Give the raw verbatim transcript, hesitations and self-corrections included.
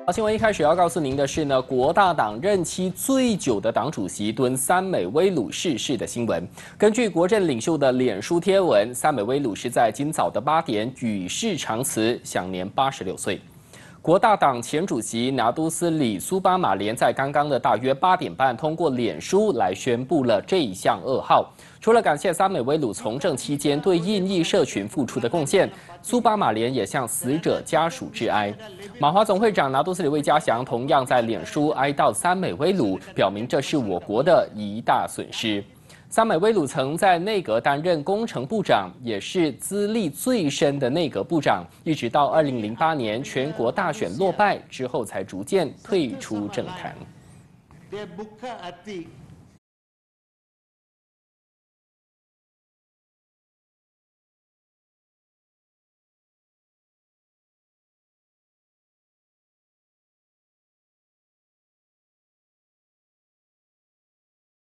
好，新闻一开始要告诉您的是呢，国大党任期最久的党主席敦三美威鲁逝世的新闻。根据国阵领袖的脸书贴文，三美威鲁是在今早的八点与世长辞，享年八十六岁。国大党前主席拿督斯里苏巴马连在刚刚的大约八点半通过脸书来宣布了这一项噩耗。除了感谢三美威鲁从政期间对印裔社群付出的贡献，苏巴马连也向死者家属致哀。马华总会长拿督斯里魏家祥同样在脸书哀悼三美威鲁，表明这是我国的一大损失。三美威鲁曾在内阁担任工程部长，也是资历最深的内阁部长，一直到二零零八年全国大选落败之后，才逐渐退出政坛。